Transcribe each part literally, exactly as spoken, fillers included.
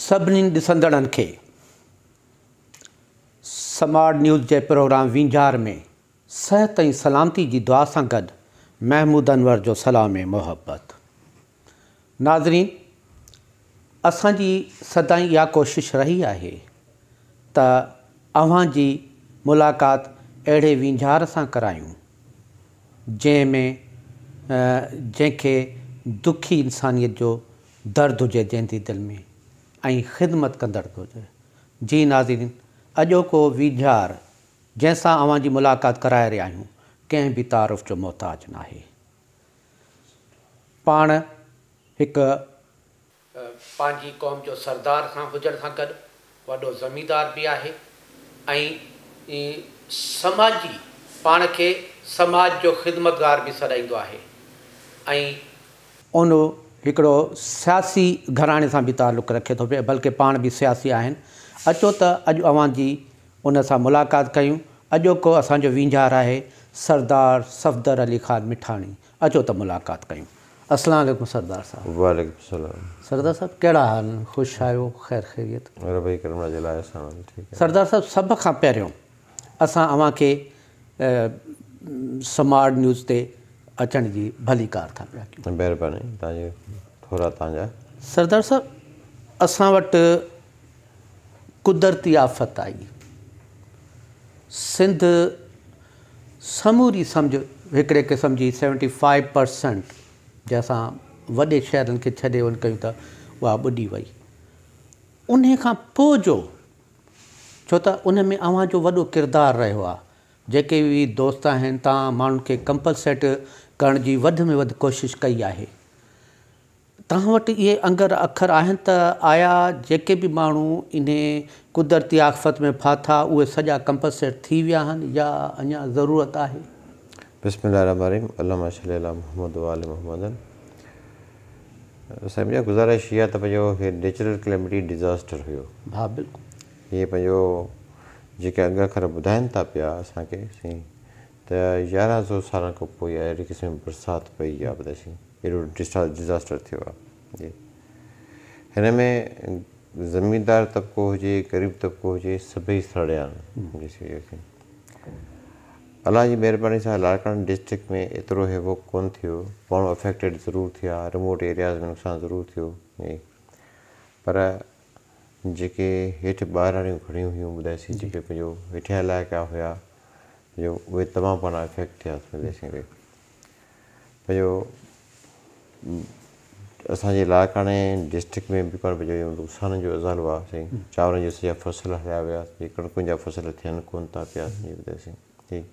सभिनी ॾिसंदड़नि खे समाज न्यूज़ के प्रोग्राम वींझार में सेहत ऐं सलामती की दुआ सां गॾु महमूद अनवर जो सलाम ऐं मोहब्बत। नाज़रीन, असांजी सदाईं इहा कोशिश रही आहे त अव्हां जी मुलाक़ात अहिड़े वींझार सां करायूं जंहिंमें जंहिंखे दुखी इंसानियत जो दर्द हुजे जंहिंजी दिलि में ऐं ख़िदमत कंदड़ हुजे। जी नाज़रीन, अॼोको वींझार जंहिंसां अव्हां जी मुलाक़ात कराए रहिया आहियूं कंहिं बि तारुफ़ जो मोहताज न आहे। पाण हिकु पंहिंजी क़ौम जो सरदार सां हुजण सां गॾु वॾो ज़मींदार बि आहे ऐं समाजी पाण खे समाज जो ख़िदमतगार बि सॾाईंदो आहे ऐं उन हिकिड़ो सियासी घराणे सां बि ताल्लुक़ु रखे थो पिए, बल्कि पाण बि सियासी आहिनि। अचो त अॼु अव्हां जी उन सां मुलाक़ात कयूं। अॼोको असांजो वींझार आहे सरदार सफ़दर अली ख़ान मिठाणी। अचो त मुलाक़ात कयूं। अस्सलाम वालेकुम सरदार साहब। वालेकुम सलाम। सरदार साहब कहिड़ा हाल? ख़ुशि आहियो? ख़ैर ख़ैरियत? भाई करम जे लाइ असां ठीक है। सरदार साहब, सभ खां पहिरियों असां अव्हां खे समाज न्यूज़ ते अचण जी भली कार था पिया कयूं। महिरबानी तव्हांजी थोरा तव्हांजा। सरदार साहब, असां वटि कुदरती आफ़त आई। सिंध समूरी सम्झ हिकिड़े क़िस्म जी सेवनटी फाइव परसेंट जंहिंसां वॾे शहरनि खे छॾे वञ कयूं त उहा ॿुॾी वई। उन खां पोइ जो छो त उन में अव्हां जो वॾो किरदारु रहियो आहे। जेके बि दोस्त आहिनि, तव्हां माण्हुनि खे कंपलसेट करण जी वधि में वधि कोशिशि कई आहे। तव्हां वटि इहे अंगर अखर आहिनि त आया जेके बि माण्हू इन कुदरती आफ़त में फाथा उहे सॼा कंपलसेट थी विया आहिनि या अञा ज़रूरत आहे? बिस्मिल्लाह रहमान रहीम। अल्लाहुम्मा सल्ली अला मुहम्मद व आलि मुहम्मद। साईं, मुंहिंजा गुज़ारिश इहा त पंहिंजो हे नेचुरल क्लेमिटी डिज़ास्टर हुयो। हा बिल्कुलु। इहे पंहिंजो जेके अंग अखर ॿुधाइनि था पिया असांखे साईं त यारहं सौ सालनि खां पोइ अहिड़ी क़िस्म जी बरसाति पई आहे, ॿुधाईसीं एॾो डिस्टा डिज़ास्टर थियो आहे। जी, हिन में ज़मींदार तबिको हुजे, ग़रीब तबिको हुजे, सभई सड़िया आहिनि। अलाह जी महिरबानी सां लाड़काना डिस्ट्रिक्ट में एतिरो हेवो कोन थियो। माण्हू अफेक्टेड ज़रूरु थिया, रिमोट एरियाज़ में नुक़सानु ज़रूरु थियो, पर जेके हेठि ॿाहिराणियूं खड़ियूं हुयूं ॿुधाईसीं, जेके पंहिंजो हेठियां इलाइक़ा हुया जो उहे तमामु पाण अफेक्ट थिया ॿुधाईसीं। उहे पंहिंजो असांजे लाड़काने डिस्ट्रिक्ट में बि पाण पंहिंजो नुक़सान जो इज़ालो आहे साईं। चांवरनि जा सॼा फसल हलिया विया, कणकुनि जा फसल थियनि कोन था पिया ॿुधाईसीं। जी,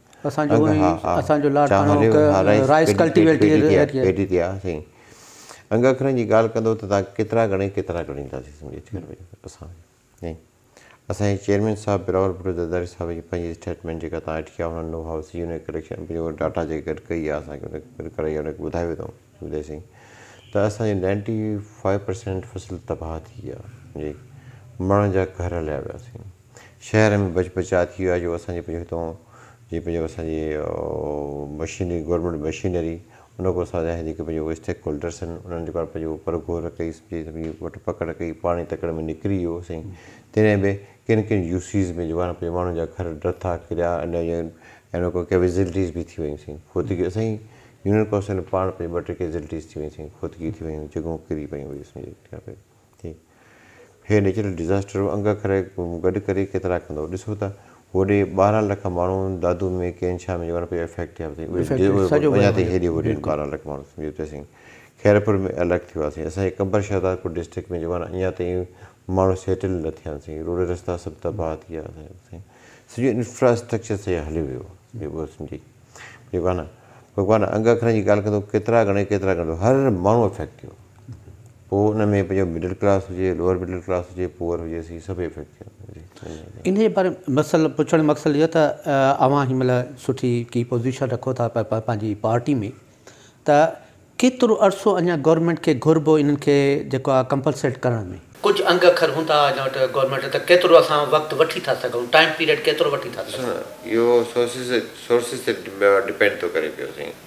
अंग अखरनि जी ॻाल्हि कंदो त तव्हां केतिरा गणे केतिरा ॻणींदासीं सम्झी असां। असांजे चेयरमैन साहिबु बिरावल भुट्टो दरदारी साहिब जी पंहिंजी स्टेटमेंट जेका तव्हां वटि कया हुननि नो हाउस यूनिट कलेक्शन पंहिंजो डाटा जेके गॾु कई आहे असांखे उन करे हुनखे ॿुधायो अथऊं ॿुधाईसीं त असांजी नाइंटी फाइव परसेंट फसल तबाह थी आहे। जी, माण्हुनि जा घर हलिया वियासीं। शहर में बच बचा थी वियो आहे जो असांजे पंहिंजो हितां जी पंहिंजो असांजी मशीनरी गवर्नमेंट मशीनरी उन खां असांजा जेके पंहिंजो स्टेक होल्डर्स आहिनि उन्हनि जेको आहे पंहिंजो परगोर कई, सम्झी वटि पकड़ कई, पाणी तकड़ में निकिरी वियो साईं। तॾहिं बि किन किन यूसीज़ में जेको आहे पंहिंजे माण्हुनि जा घर ड्रथा किरिया ऐं उन खां कैविज़िलिटीज़ बि थी वियूं साईं। खोदगी असांजी यूनियन काउंसिल में पाण पंहिंजे ॿ टे कैविज़िलिटीज़ थी वियूं साईं, खोदगी थी वियूं, जॻहियूं किरी पियूं हुई सम्झी ठीक। हे नेचुरल डिज़ास्टर अंग अखर गॾु करे केतिरा कंदो। ॾिसो त होॾे ॿारहं लख माण्हू दादू में कंहिं छा में जेको आहे इफेक्ट थिया अञा ताईं हेॾे होॾे ॿारहं लख माण्हू सम्झो त साईं। खैरपुर में अलॻि थियो आहे साईं। असांजे कंबर शहदादपुर डिस्ट्रिक्ट में जेको आहे अञा ताईं माण्हू सेटल न थिया आहिनि साईं। रोड रस्ता सभु तबाह थी विया साईं। सॼो इंफ्रास्ट्रक्चर सॼो हली वियो उहो सम्झी जेको आहे न। भॻवानु अंग अखरनि जी ॻाल्हि कंदो केतिरा गणे केतिरा कंदो, हर माण्हू इफेक्ट थियो। पोइ उन में पंहिंजो मिडिल क्लास हुजे, लोअर मिडिल क्लास हुजे, पुअर हुजे, सी सभु इफेक्ट थियो। इन जे बारे में मसइलो पुछण जो मक़सदु इहो त अव्हां हिनमहिल सुठी की पोज़ीशन रखो था पंहिंजी पार्टी में, त केतिरो अरसो अञा गवर्नमेंट खे घुरिबो इन्हनि खे जेको आहे कंपलसेट करण में? कुझु अंग अखर हूंदा अञा वटि गवर्नमेंट त केतिरो असां वक़्तु वठी था सघूं, टाइम पीरियड केतिरो वठी था सघूं? इहो सोर्सिस सोर्सिस ते डिपेंड थो करे पियो साईं।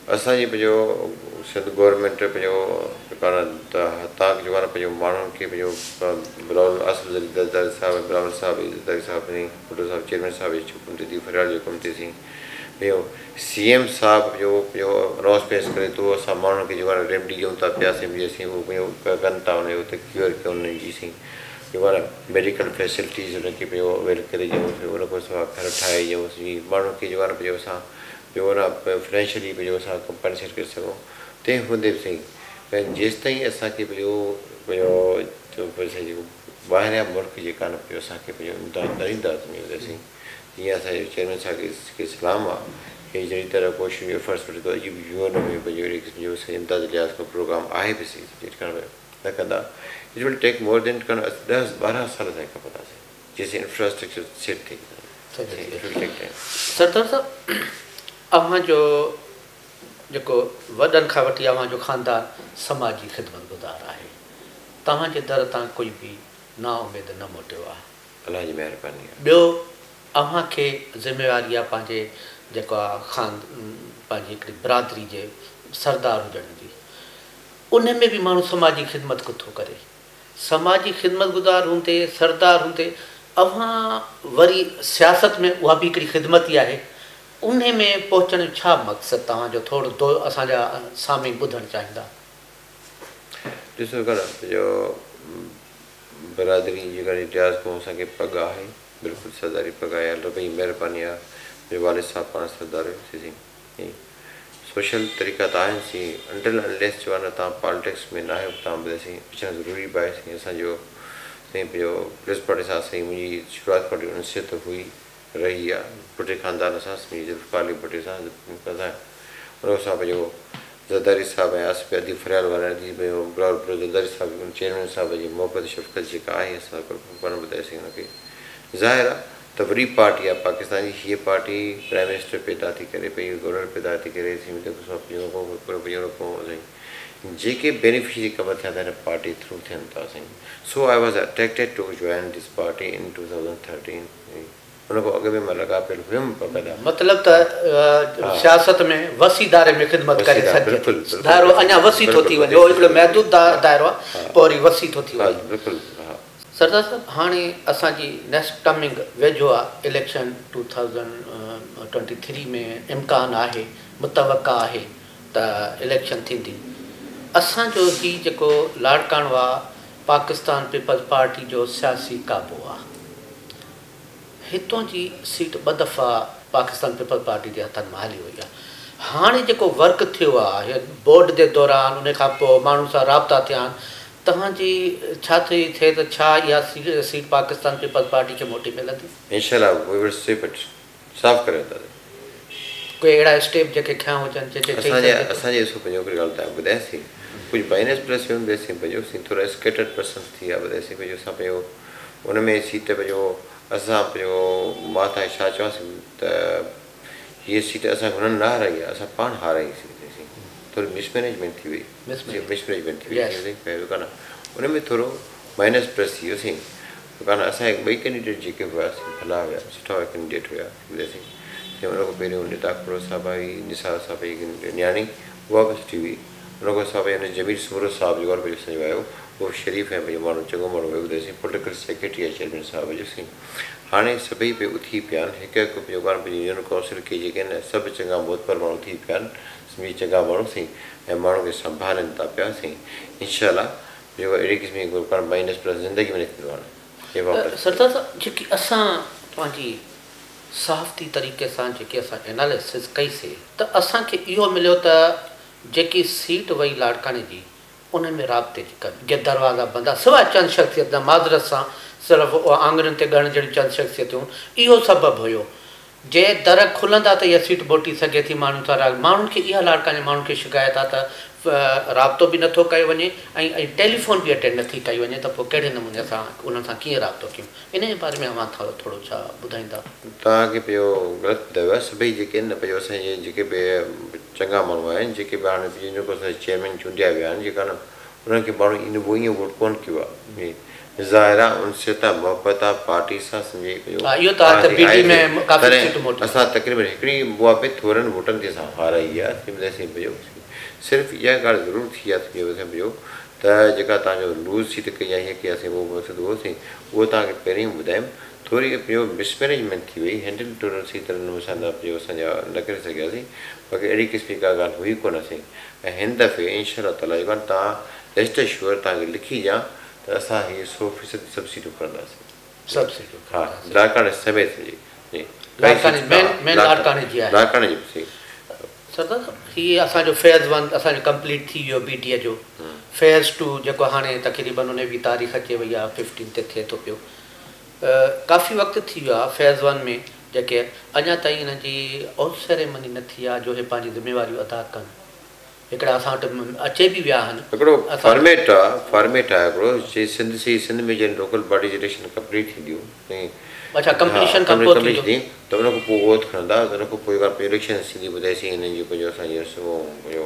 असांजी पंहिंजो सिंध गवर्नमेंट पंहिंजो तव्हांखे जो आहे न पंहिंजो माण्हुनि खे पंहिंजो बिलावल आसिफ ज़रदारी साहिबु बिलावल साहिबु ज़रदारी साहिबु पंहिंजी बुढो साहिबु चेयरमैन साहिबु जो हुकुम ते फरियाद जो कमु थिएसीं पंहिंजो सी एम साहिबु जो पंहिंजो अनाउंस पेश करे थो असां माण्हुनि खे जेको आहे रेमडी ॾियूं था पियासीं बि असीं उहो पंहिंजो कनि था हुनजो हुते क्यूअर कयूं उन्हनि जी सीं जेको आहे न मेडिकल फैसिलिटीज़ हुनखे पंहिंजो अवेल करे ॾियूं उन खां सवाइ घर ठाहे ॾियूंसीं माण्हुनि खे जेको आहे न पंहिंजो असां ॿियो न फाइनेंशियली पंहिंजो असां कंपनसेट करे सघूं तंहिं हूंदे बि सही भई जेसि ताईं असांखे पंहिंजो पंहिंजो जेको ॿाहिरियां मुल्क जेका न पियो असांखे पंहिंजो इमदाद न ॾींदा असीं जीअं असांजे चेयरमैन साहिब खे सलाम आहे हे जहिड़ी तरह कोशिशि एफर्ट्स वठी थो अॼु बि यू एन में पंहिंजो अहिड़े क़िस्म जो इमदाद लिहाज़ खां प्रोग्राम आहे बि सही न कंदा it will take more than ॾह ॿारहं साल ताईं खपंदासीं जेसीं इंफ्रास्ट्रक्चर सेट थी सरदार साहब अव्हां जो जेको वॾनि खां वठी अव्हां जो ख़ानदान समाजी ख़िदमत गुज़ार आहे तव्हांजे दर तां कोई बि ना उमेद न मोटियो आहे अलाह जी महिरबानी आहे ॿियो अव्हां खे ज़िम्मेवारी आहे पंहिंजे जेको आहे ख़ान पंहिंजी हिकिड़ी बिरादरी जे सरदार हुजण जी उन में बि माण्हू समाजी ख़िदमत थो करे समाजी ख़िदमत गुज़ार हूंदे सरदार हूंदे अव्हां वरी सियासत में उहा बि हिकिड़ी ख़िदमत ई आहे उन में पहुचण जो छा मक़सदु तव्हांजो थोरो दो असांजा साम्हूं ॿुधणु चाहींदा ॾिसो कर जो बिरादरी जेका इतिहास खां असांखे पग आहे बिल्कुलु सरदारी पग आहे अल्लाह जी महिरबानी आहे मुंहिंजे वालिद साहिबु पाण सरदार हुयोसीं सोशल तरीक़ा त आहिनि सी अंटिल अनलेस जो आहे न तव्हां पॉलिटिक्स में न आहियो तव्हां ॿुधाईसीं अचणु ज़रूरी बि आहे साईं असांजो साईं पंहिंजो पुलिस पार्टी सां साईं मुंहिंजी शुरूआति खां वठी नसीहत हुई रही आहे बुढे ख़ानदान सां जुल्फ़ाली बुढे सां कंदा उन सां पंहिंजो ज़रदारी साहिबु ऐं आसिफ अदी फरियाल वारा पंहिंजो बिलावल ज़रदारी साहिबु चेयरमैन साहिब जी मोहबत शफ़क़त जेका आहे असां पाण ॿुधाईसीं हुनखे ज़ाहिर आहे त वॾी पार्टी आहे पाकिस्तान जी हीअ पार्टी प्राइम मिनिस्टर पैदा थी करे पंहिंजो गवर्नर पैदा थी करे जेके बेनिफिशरी कम थिया था हिन पार्टी थ्रू थियनि था साईं so I was attracted to join this party in two thousand thirteen हुन खां अॻु में मां लॻा पियल हुयुमि पैदा मतिलबु त सियासत में वसी दायरे में ख़िदमत करे सघे दाइरो अञा वसी थो थी वञे हिकिड़ो महदूद दाइरो आहे पोइ वरी वसी थो थी वञे बिल्कुलु हा सरदार साहिबु हाणे असांजी नेक्स्ट कमिंग वेझो आहे election two thousand twenty three में इम्कान आहे मुतवक़ा आहे त इलेक्शन थींदी असांजो ही जेको लाड़काणो आहे पाकिस्तान पीपल्स पार्टी जो सियासी काबो आहे हितों जी सीट ॿ दफ़ा पाकिस्तान पीपल्स पार्टी जे हथनि में हली वई आहे हाणे जेको वर्क थियो आहे बोर्ड जे दौरान उन खां पोइ माण्हुनि सां राब्ता थिया आहिनि तव्हांजी छा थी थिए त छा इहा सीट सीट पाकिस्तान पीपल्स पार्टी खे मोटी मिलंदी इंशाल्लाह वी विल सेव इट साफ़ करे वठंदासीं कोई अहिड़ा स्टेप जेके खयां हुजनि जेके असांजे असांजे ॾिसो पंहिंजो हिकिड़ी ॻाल्हि तव्हां ॿुधायासीं कुझु माइनस प्लस वेंदासीं पंहिंजो थोरा स्केटर्ड पर्सन थी विया ॿुधायासीं पंहिंजो असां पंहिंजो उन में सीट पंहिंजो असां पंहिंजो मां तव्हांखे छा चवांसि त हीअ सीट असां हुननि न हाराई आहे असां पाण हाराईसीं थोरी मिसमेनेजमेंट थी वई मिसमेनेजमेंट थी वई पहिरियों कान उन में थोरो माइनस प्लस थी वियोसीं कान असांजे ॿई कैंडिडेट जेके हुआसीं भला हुआ सुठा कैंडिडेट हुआ ॿुधासीं उन खां पहिरियों निता खोड़ो साहिबु आई निसार साहिब जी नियाणी उहा बि सुठी हुई उन खां सवाइ हिन जमीर सूरत साहिबु जेको आहे पंहिंजो असांजो आयो उहो शरीफ़ ऐं पंहिंजो माण्हू चङो माण्हू वियो ॿुधाईसीं पोलिटिकल सेक्रेटरी आहे चेयरमैन साहिबु जोसीं हाणे सभई पियो उथी पिया आहिनि हिकु हिकु पंहिंजो कान पंहिंजी यूनियन काउंसिल खे जेके आहिनि सभु चङा मोतबर माण्हू थी पिया आहिनि सभी चङा माण्हू साईं ऐं माण्हू खे संभालनि था पिया साईं इनशाला जेको अहिड़ी क़िस्म जी पाण माइनस प्लस ज़िंदगी में न थींदो आहे सरदार साहिबु जेकी असां पंहिंजी साफ़ती तरीक़े सां जेकी असां एनालिसिस कईसीं त असांखे इहो मिलियो त जेकी सीट वई लाड़काणे जी उन में राब्ते जी कनि दरवाज़ा बंदि आहे सवाइ चंद शख़्सियत माज़रत सां सिर्फ़ु आंगुरनि ते ॻण जहिड़ियूं चंद शख़्सियतूं इहो सबबु हुयो जे दर खुलंदा त इहा सीट मोटी सघे थी माण्हुनि सां माण्हुनि खे इहा लाड़काणे माण्हुनि खे शिकायत आहे त राब्तो बि नथो कयो वञे ऐं ऐं टेलीफोन बि अटेंड नथी कई वञे त पोइ कहिड़े नमूने असां उन्हनि सां कीअं राब्तो कयूं इन जे बारे में अव्हां थोरो थोरो छा ॿुधाईंदा तव्हांखे पियो ग़लति ॿुधायो आहे सभई जेके आहिनि न पंहिंजो असांजे जेके बि चङा माण्हू आहिनि जेके बि हाणे जेको असांजे चेयरमैन चूंडिया विया आहिनि जेका न उन्हनि खे माण्हू इन उहो ईअं वोट कोन कयो आहे ज़ाहिरा उनसियत मोहब्बत पार्टी सां सम्झी पियो इहो त आहे त बीटी में काफ़ी सीटूं मोटियूं असां तक़रीबन हिकिड़ी मुआफ़े थोरनि वोटनि ते असां हाराई आहे तंहिं ॿुधाए पियो सिर्फ़ु इहा ॻाल्हि ज़रूरु थी आहे सम्झी ॿुधाए पियो त जेका तव्हांजो लूज़ सीट कई आहे हीअं कयासीं उहो मक़सदु हुओसीं उहो तव्हांखे पहिरीं ॿुधायमि थोरी पियो मिसमैनेजमेंट थी वई हैंडल टूरल सही तरह नमूने सां न पियो असांजा न करे सघियासीं बाक़ी अहिड़ी क़िस्म का ॻाल्हि हुई कोन असीं ऐं हिन दफ़े इनशा ताला जेका तव्हां रेस्ट श्योर तव्हांखे लिखी ॾियां त असां हीअ सौ फ़ीसद सभु सीटूं खणंदासीं सभु सीटूं हा लाड़काणे समेत जी लाड़काणे जी सही सरदार हीअ असांजो फेज़ वन असांजो कंप्लीट थी वियो बीटीअ जो फेज़ टू जेको हाणे तक़रीबन उन बि तारीख़ अचे वई आहे फिफ्टीन ते थिए थो पियो काफ़ी वक़्तु थी वियो आहे फेज़ वन में जेके अञा ताईं हिन जी ऑल सेरेमनी न थी आहे जो हे पंहिंजी ज़िम्मेवारियूं अदा कनि हिकिड़ा असां वटि अचे बि विया आहिनि हिकिड़ो फॉर्मेट आहे फॉर्मेट आहे हिकिड़ो जे सिंध सी सिंध में जॾहिं लोकल बॉडी जी इलेक्शन कंप्लीट थींदियूं ऐं अच्छा कंप्लीशन खां पोइ थी त उन खां पोइ उहो खणंदा उन खां पोइ जेका इलेक्शन थींदी ॿुधाईसीं हिननि जो पंहिंजो असांजो पंहिंजो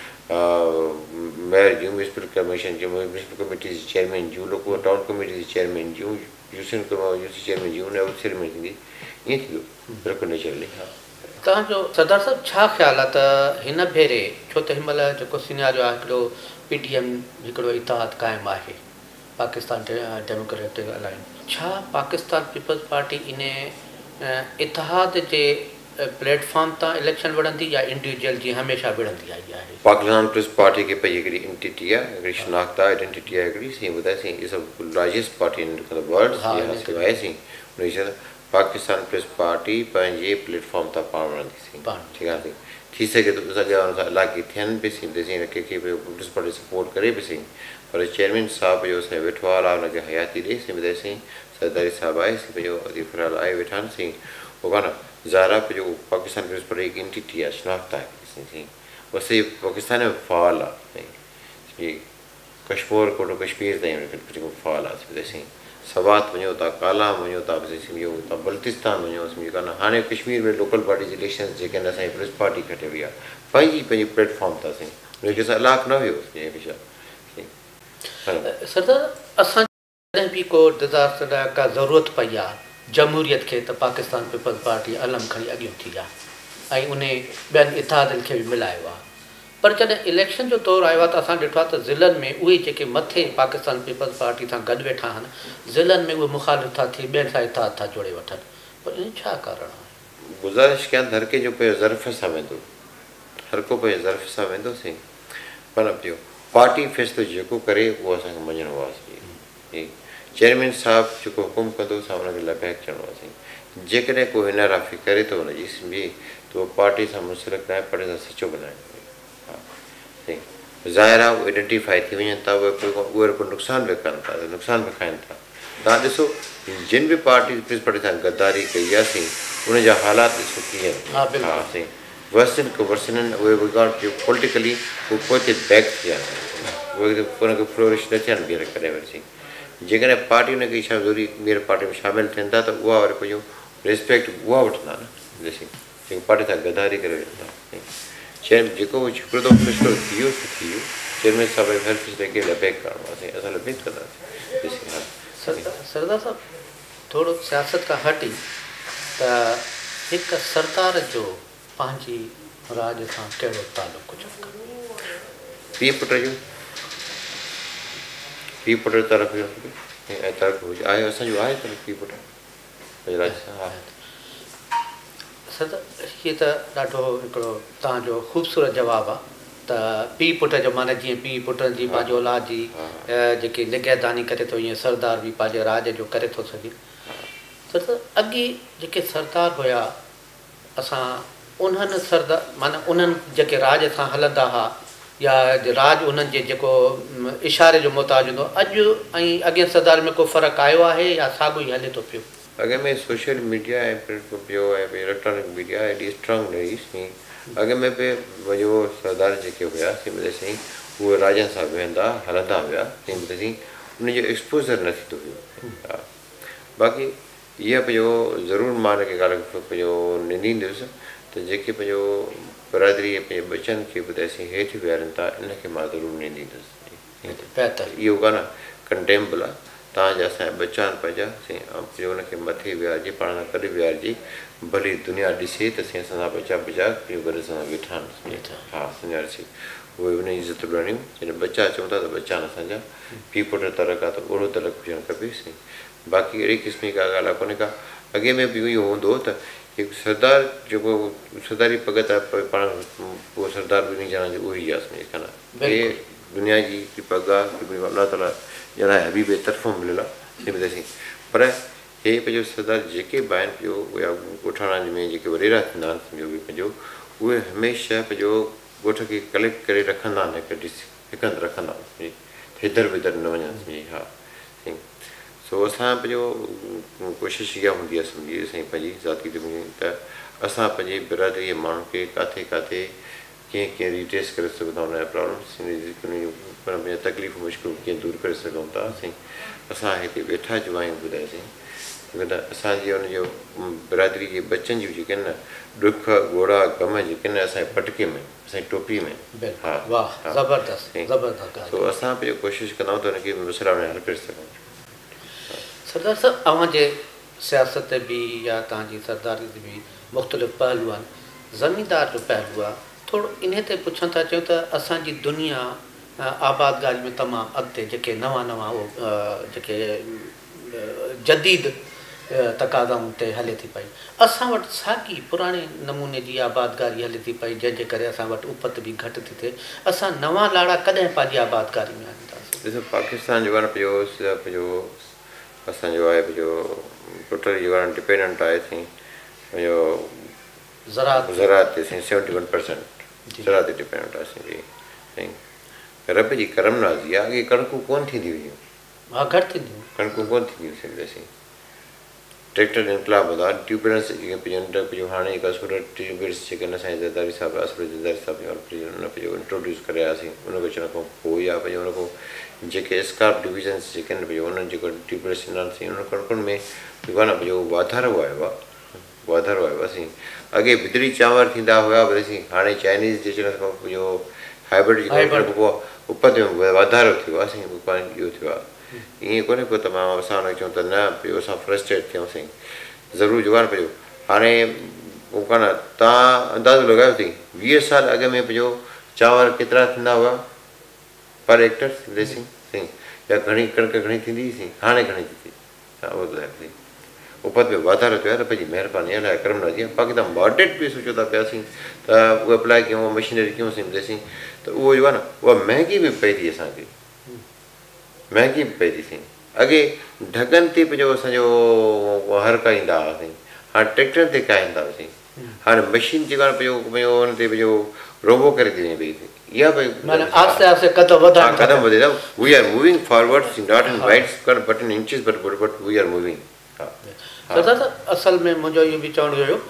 मेयर जूं म्यूनिसिपल कमीशन जूं म्यूनिसिपल कमेटी जी चेयरमैन जूं लोकल टाउन कमेटी जी चेयरमैन जूं यूसी चेयरमैन जूं उन सेरेमनी थींदी ईअं थी वियो बिल्कुलु नेचुरली हा तव्हांजो सरदार साहिबु छा ख़्यालु आहे त हिन भेरे छो त हिनमहिल जेको सिनारियो आहे हिकिड़ो पी टी एम हिकिड़ो इतिहाद क़ाइमु आहे पाकिस्तान डेमोक्रेटिक अलायंस छा पाकिस्तान पीपल्स पार्टी इन इतिहाद जे प्लेटफॉर्म तां इलेक्शन विढ़ंदी या इंडिविजुअल जी हमेशह विढ़ंदी आई आहे पाकिस्तान पीपल्स पार्टी खे पंहिंजी हिकिड़ी एंटिटी आहे हिकिड़ी शनाख्त आहे आइडेंटिटी आहे हिकिड़ी साईं ॿुधाएसीं इहे सभु लार्जेस्ट पार्टी इन वर्ल्ड आहेसीं उन पाकिस्तान पीपल्स पार्टी पंहिंजे प्लेटफॉर्म तां पाण वणंदीसीं ठीकु आहे थी सघे थो अॻियां हुन सां इलाइक़ी थियनि बि सही ॾिसी कंहिंखे बि पीपल्स पार्टी सपोर्ट करे बि सही पर चेयरमैन साहिबु जो असांजो वेठो आहे हुनखे हयाती ॾे साईं ॿुधाएसीं सरदारी साहिबु आहे साईं पंहिंजो अॼु फ़िलहालु आहे वेठा आहिनि साईं उहो कान ज़ाहिरा पंहिंजो पाकिस्तान पीपल्स पार्टी हिकु एंटिटी आहे शनाख्त आहे साईं उहा सही पाकिस्तान में फ़ाल आहे साईं कश्मीर कोटो कश्मीर ताईं फ़ाल आहे साईं ॿुधाएसीं सवात वञो था कालाम वञो था सम्झो तव्हां बल्तिस्तान वञो सम्झो कान हाणे कश्मीर में लोकल बॉडी जी इलेक्शन जेके आहिनि असांजी पीपल्स पार्टी खटे वई आहे पंहिंजी पंहिंजी प्लेटफॉर्म तां साईं हुनखे असां इलाक़ न वियो हमेशह सरदार असां जॾहिं बि को डिज़ास्टर का ज़रूरत पई आहे जमहूरियत खे त पाकिस्तान पीपल्स पार्टी अलम खणी अॻियां थी आहे ऐं उन ॿियनि इतिहादनि खे बि मिलायो आहे पर जॾहिं इलेक्शन जो दौरु आयो आहे त असां ॾिठो आहे त ज़िलनि में उहे जेके मथे पाकिस्तान पीपल्स पार्टी सां गॾु वेठा आहिनि ज़िलनि में उहे मुखालिफ़ था थी ॿियनि सां इतिहाद था जोड़े वठनि पर इन छा कारण आहे गुज़ारिश कयां हर कंहिंजो पंहिंजो ज़र्फ़ सां वेंदो हर को पंहिंजे ज़र्फ़ सां वेंदो साईं पर पियो पार्टी फ़ैसिलो जेको करे उहो असांखे मञिणो आहे चेयरमैन साहिबु जेको हुकुम कंदो असां हुनखे लबैक चवणो आहे साईं जेकॾहिं को हिन राफ़ी करे थो हुनजी सम्झी त उहो पार्टी सां मुंसलिक न आहे पार्टी सां सचो बनाए ज़ाहिर आहे उहे आइडेंटिफाई थी वञनि था उहे उहे को नुक़सानु बि कनि था नुक़सानु बि खाइनि था तव्हां ॾिसो जिन बि पार्टी पीपल्स पार्टी सां गद्दारी कई आहे साईं उनजा हालात ॾिसो कीअं हा साईं वर्सन को वर्सन उहे पॉलिटिकली उहे पोइ बैक थी विया उहे उनखे फ्लोरिश न थियनि ॿीहर कॾहिं वरी साईं जेकॾहिं पार्टी हुनखे छा ज़रूरी ॿीहर पार्टी में शामिलु थियनि था त उहा वरी पंहिंजो रिस्पेक्ट उहा वठंदा न ॾिसी जेको पार्टी सां गद्दारी करे वेठा साईं चेयर जेको हिकिड़ो दफ़ो फ़ैसिलो थी वियो थी वियो चेयरमैन साहिब हर फ़ैसिले खे लबैक करिणो आहे असां लबैक कंदासीं ॾिसी हा सरदार साहिबु थोरो सियासत खां हटी त हिकु सरदार जो पंहिंजी राज सां कहिड़ो तालुक़ु पीउ पुट जो पीउ पुट जो तरफ़ ऐं तरफ़ हुजे आहे असांजो आहे त पीउ पुट राज सां हा सरदार हीअ त ॾाढो हिकिड़ो तव्हांजो ख़ूबसूरत जवाबु आहे त पीउ पुट जो माना जीअं पीउ पुटनि जी पंहिंजी औलाद जी जेकी निगहदानी करे थो ईअं सरदार बि पंहिंजे राज जो करे थो सघे सरदार अॻे जेके सरदार हुया असां उन्हनि सरदार माना उन्हनि जेके राज सां हलंदा हुआ या राज उन्हनि जे जेको इशारे जो मुहताज हूंदो अॼु ऐं अॻे सरदार में को फ़र्क़ु आयो आहे या साॻियो ई हले थो पियो अॻे में सोशल मीडिया ऐं प्रिंट पियो ऐं इलेक्ट्रॉनिक मीडिया एॾी स्ट्रॉन्ग रही साईं अॻे में बि वञो सरदार जेके हुया साईं ॿुधाए साईं उहे राजनि सां वेहंदा हलंदा हुया साईं ॿुधाए साईं उनजो एक्सपोज़र न थींदो हुयो हा बाक़ी इहा पंहिंजो ज़रूरु मां हिनखे ॻाल्हि पंहिंजो ॾींदुसि त जेके पंहिंजो बरादरी पंहिंजे बचनि खे ॿुधाएसीं हेठि विहारनि था इनखे मां ज़रूरु ॾींदुसि इहो कान कंटेम्बल आहे तव्हांजा असांजा बच्चा आहिनि पंहिंजा साईं पंहिंजो हुनखे मथे विहारिजे पाण सां करे विहारिजे भली दुनिया ॾिसे त साईं असां बचा बचा पंहिंजो गॾु असां वेठा आहिनि हा सुञाणीसीं उहे हुन जी इज़त ॾियणियूं जॾहिं बच्चा चऊं था त बच्चा आहिनि असांजा पीउ पुट तलक आहे त ओड़ो तलक हुजणु खपे साईं बाक़ी अहिड़ी क़िस्म जी का ॻाल्हि आहे कोन्हे का अॻे में बि इहो हूंदो त हिकु सरदार जेको सरदारी भगत आहे पाण उहो सरदार ॿिन्ही ॼणा जो उहो ई आहे सम्झे खाना हे दुनिया जी पग आहे अलाह ताला ॼणा हबीब जे तरफ़ां मिलियल आहे ॿुधाईसीं पर हे पंहिंजो सरदार जेके बि आहिनि पियो या ॻोठाणा में जेके वॾेरा थींदा आहिनि सम्झो उहे पंहिंजो उहे हमेशह पंहिंजो ॻोठ खे कलेक्ट करे रखंदा आहिनि हिकु ॾिस हिकु हंधि रखंदा आहिनि हिदर विदर न वञनि सम्झी हा साईं सो असां पंहिंजो कोशिशि इहा हूंदी आहे सम्झी साईं पंहिंजी ज़ाती त असां पंहिंजी बिरादरी जे माण्हुनि खे किथे किथे कीअं कीअं रिट्रेस करे सघूं था हुनजा प्रॉब्लम्स पंहिंजा तकलीफ़ मुश्किल कीअं दूरि करे सघूं था साईं असां हिते वेठा जो आहियूं ॿुधायोसीं त असांजे हुनजो बिरादरी जे बचनि जूं जेके आहिनि न ॾुख ॻोड़ा ग़म जेके आहिनि असांजे पटके में असांजी टोपी में हा सो असां पंहिंजो कोशिशि कंदा आहियूं त हुनखे मसइला हल करे सघूं सरदार साहब अव्हांजे सियासत बि या तव्हांजी सरदारी ते बि मुख़्तलिफ़ पहलू आहिनि ज़मीनदार जो पहलू आहे थोरो इन ते पुछण था चाहियूं त असांजी दुनिया आबादगारी में तमामु अॻिते जेके नवां नवां उहो जेके जदीद तक़ाज़ाउनि ते हले थी पई असां वटि साॻी पुराणे नमूने जी आबादगारी हले थी पई जंहिंजे करे असां वटि उपत बि घटि थी थिए असां नवां लाड़ा कॾहिं पंहिंजी आबादगारी में आणींदासीं ॾिसो पाकिस्तान जो आहे न पंहिंजो पंहिंजो असांजो आहे पंहिंजो टोटली जो आहे डिपेंडेंट आहे साईं पंहिंजो ज़रात ज़रात ते साईं सेवनटी वन परसेंट ज़रात ते डिपेंडेंट आहे साईं साईं रब जी करम नाज़ी आहे अॻे कणकूं कोन थींदियूं हुयूं हा घटि थींदियूं कणकूं कोन थींदियूं हुयूं साईं ट्रैक्टर इनकलाब हूंदा ट्यूबवेल्स जेके पंहिंजो पंहिंजो हाणे जेका सूरत ट्यूबवेल्स जेके आहिनि असांजे ज़रदारी साहिबु असर ज़रदारी साहिबु हुन पंहिंजो इंट्रोड्यूस करे आयासीं उनखे अचण खां पोइ या पंहिंजो हुन खां जेके स्कार्प डिविजन्स जेके आहिनि पंहिंजो उन्हनि जेको ट्यूबवेल्स ईंदा आहिनि साईं उन कणकुनि में जेको आहे न पंहिंजो वाधारो आयो आहे वाधारो आयो आहे साईं अॻे बिदड़ी चांवर थींदा हुआ भले साईं हाणे चाइनीज़ जे अचण खां पंहिंजो हाइब्रिड जेको पोइ उपत में वाधारो थियो आहे साईं इहो थियो आहे ईअं कोन्हे को त मां असां हुनखे चऊं त न पियो असां फ्रस्ट्रेट थियूं साईं ज़रूरु जुगाड़ पियो हाणे उहो कान तव्हां अंदाज़ो लॻायो अथई वीह साल अॻ में पंहिंजो चांवर केतिरा थींदा हुआ पर हेक्टर लेसिंग साईं या घणी कणिक घणी थींदी हुई साईं हाणे घणी थी थी हा उहो ॿुधायो साईं उपत में वाधारो थियो आहे त पंहिंजी महिरबानी अलाए करम न थी आहे बाक़ी तव्हां मॉडरेट बि सोचो था पियासीं त उहा अप्लाई कयूं मशीनरी कयूं साईं ॿुधाईसीं त उहो जो आहे न उहा महांगी बि पए थी असांखे महांगी बि पए थी साईं अॻे ढगनि ते पंहिंजो असांजो हर का ईंदा हुआ साईं हाणे ट्रैक्टर ते का ईंदा हुआ साईं हाणे मशीन जेका आहे पंहिंजो पंहिंजो हुन ते पंहिंजो रोबो करे थी वञे पई इहा भई कदम वधे था we are moving forward not in right but in inches but but we are moving हा असल में मुंहिंजो इहो बि चवणु हुयो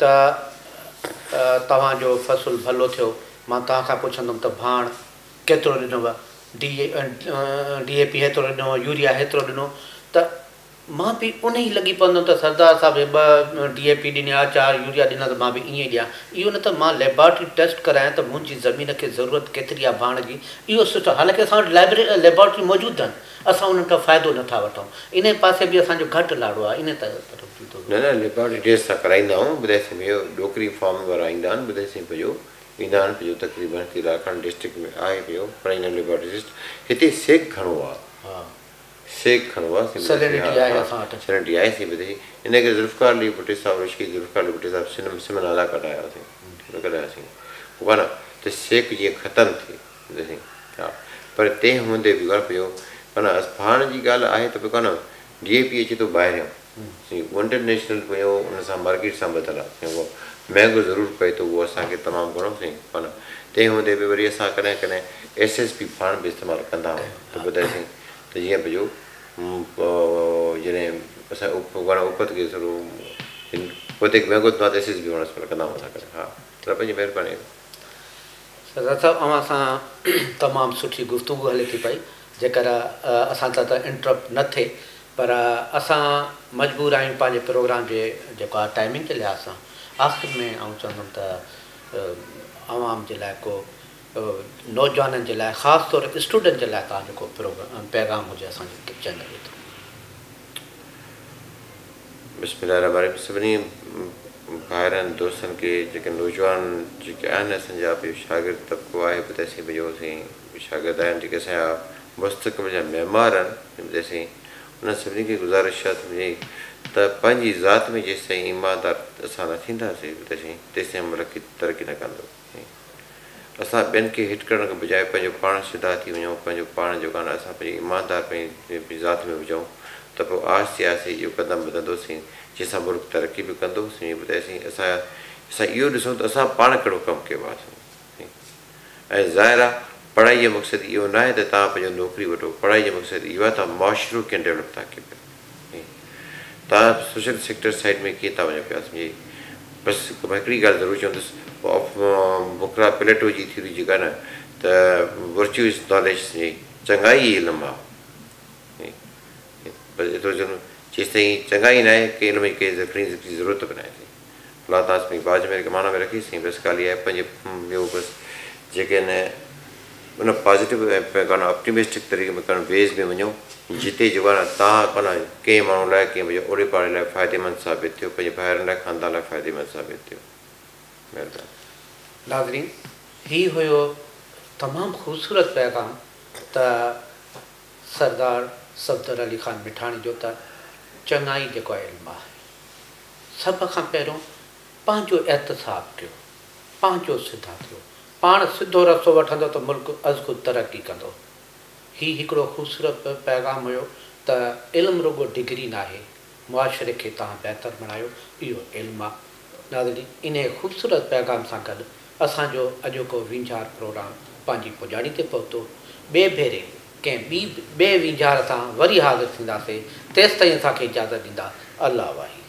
त तव्हांजो फ़सुलु भलो थियो मां तव्हां खां पुछंदुमि त भाण केतिरो ॾिनो आहे D A D A P हेतिरो ॾिनो यूरिया हेतिरो ॾिनो त मां बि उन ई लॻी पवंदुमि त सरदार साहिब ॿ डी ए पी ॾिना चारि यूरिया ॾिना त मां बि ईअं ॾियां इहो न त मां लेबॉरेटरी टेस्ट करायां त मुंहिंजी ज़मीन खे ज़रूरत केतिरी आहे भाण जी इहो सुठो हालांकि असां वटि लाइब्रेरी लेबॉरेटरी मौजूदु आहिनि असां उन्हनि खां फ़ाइदो नथा वठूं इन पासे बि असांजो घटि लाड़ो आहे इन तरफ़ न न लेबॉरेटरी टेस्ट असां कराईंदा आहियूं ॿुधाईसीं इहो डोकरी फार्म वारा ईंदा आहिनि ॿुधाईसीं पंहिंजो ईंदा आहिनि पंहिंजो तक़रीबन हिते राखण डिस्ट्रिक्ट में आहे पियो पढ़ाईंदा आहिनि लेबॉरेटरी टेस्ट हिते सेक घणो आहे सेक घणो आहे सैलेनिटी आहे सी ॿुधाई इन करे ज़ुल्फ़कार अली भुट्टे साहिबु ऋषि ज़ुल्फ़कार अली भुट्टे साहिबु सिन सिम नाला कढायासीं कढायासीं उहा न त सेक जीअं ख़तमु थिए ॿुधाईसीं हा पर तंहिं हूंदे बि ॻाल्हि पियो माना भाण जी ॻाल्हि आहे त पियो कान डी ए पी अचे थो ॿाहिरियों इंटरनेशनल पियो उन सां मार्केट सां ॿधल आहे उहो महांगो ज़रूरु पए थो उहो असांखे तमामु घणो साईं माना तंहिं हूंदे बि वरी असां कॾहिं कॾहिं एस एस पी पाण बि इस्तेमालु कंदा आहियूं त ॿुधाईसीं त जीअं पंहिंजो जॾहिं असां उपत खे थोरो वधीक महांगो थियो आहे त एस एस पी पाण इस्तेमालु कंदा आहियूं असां कॾहिं हा त पंहिंजी महिरबानी सरदार साहिबु अवां सां तमामु सुठी गुफ़्तगू हले थी पई जेकर असां सां त इंटरप्ट न थिए पर असां मजबूर आहियूं पंहिंजे प्रोग्राम जे जेको आहे टाइमिंग जे लिहाज़ सां आख़िर में आउं चवंदुमि त आवाम जे लाइ को नौजवाननि जे लाइ ख़ासि तौर ते स्टूडेंट जे लाइ तव्हां जेको प्रोग्राम पैगाम हुजे असांजे चैनल ते बिस्मिल्लाह रहमान रहीम सभिनी भाइरनि दोस्तनि खे जेके नौजवान जेके आहिनि असांजा बि शागिर्द तबिको आहे ॿुधाईसीं भई जो असीं शागिर्द आहिनि जेके असांजा मुस्तक़बिल जा महिमान आहिनि ॿुधाईसीं उन्हनि सभिनी खे गुज़ारिश आहे मुंहिंजी त पंहिंजी ज़ात में जेसि ताईं ईमानदार असां न थींदासीं ॿुधाईसीं तेसि ताईं मुल्क तरक़ी न कंदो असां ॿियनि खे हिट करण खां बजाए पंहिंजो पाण सिधा थी वञूं पंहिंजो पाण जो कान असां पंहिंजी ईमानदार पंहिंजी ज़ात में हुजूं त पोइ आहिस्ते आहिस्ते इहो क़दम वधंदोसीं जंहिंसां मुल्क तरक़ी बि कंदोसीं ॿुधाईसीं असां असां इहो ॾिसूं त असां पाण कहिड़ो कमु कयो आहे ऐं ज़ाहिर आहे पढ़ाई जो मक़सदु इहो न आहे त तव्हां पंहिंजो नौकिरी वठो पढ़ाई जो मक़सदु इहो आहे त मुआशिरो कीअं डेवलप था कयो पिया तव्हां सोशल सेक्टर साइड में कीअं था वञो पिया सम्झी बसि मां हिकिड़ी ॻाल्हि ज़रूरु चवंदुसि बुकरा प्लेटो जी थ्योरी जेका न त वर्च्यू इज़ नॉलेज सम्झी चङाई इल्मु आहे बसि एतिरो ज़रूरु जेसि ताईं चङाई न आहे कंहिं इल्म जी कंहिं ज़िक्री ज़िक्री ज़रूरत बि न आहे अलाह ताला पंहिंजी बाज में माना में रखीसीं बसि ॻाल्हि इहा आहे पंहिंजे ॿियो बसि जेके आहिनि उन पॉज़िटिव ऐं कान ऑप्टिमिस्टिक तरीक़े में कान वेज़ में वञो जिते जेको आहे न तव्हां कान कंहिं माण्हू लाइ कंहिं भई ओड़े पाड़े लाइ फ़ाइदेमंद साबित थियो पंहिंजे भाइरनि लाइ ख़ानदान लाइ फ़ाइदेमंद साबित थियो महिरबानी नाज़रीन हीउ हुयो तमामु ख़ूबसूरत पैगाम त सरदार सफ़दर अली ख़ान मिठाणी जो त चङाई जेको आहे इल्मु आहे सभ खां पहिरियों पंहिंजो एहतिसाब कयो पंहिंजो सिधा थियो पाण सिधो रस्तो वठंदो त मुल्क अज़ तरक़ी कंदो हीउ हिकिड़ो ख़ूबसूरत पैगाम हुयो त इल्मु रुगो डिग्री न आहे मुआशिरे खे तव्हां बहितर बणायो इहो इल्मु आहे नाज़रीन इन ख़ूबसूरत पैगाम सां गॾु असांजो अॼोको वींझार प्रोग्राम पंहिंजी पुॼाणी ते पहुतो ॿिए भेरे कंहिं ॿी ॿिए वींझार सां वरी हाज़िर थींदासीं तेसि ताईं असांखे इजाज़त ॾींदा अल्लाह वाही।